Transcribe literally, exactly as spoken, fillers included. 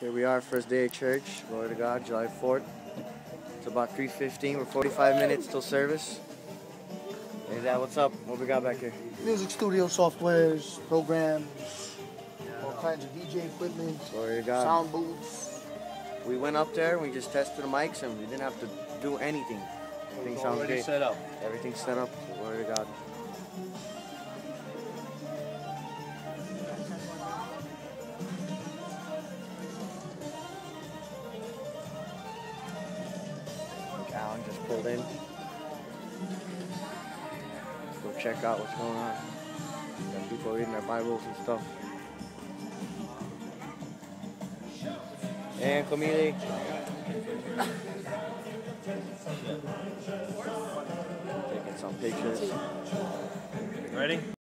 Here we are, first day of church. Glory to God, July fourth. It's about three fifteen. We're forty-five minutes till service. Hey, Dad, what's up? What we got back here? Music studio softwares, programs, all kinds of D J equipment, Glory to God. sound booths. We went up there, we just tested the mics, and we didn't have to do anything. Everything sounds Already great. set up. Everything's set up. Glory to God. Alan just pulled in. Let's go check out what's going on. Got people reading their Bibles and stuff. And Camille. Taking some pictures. Ready?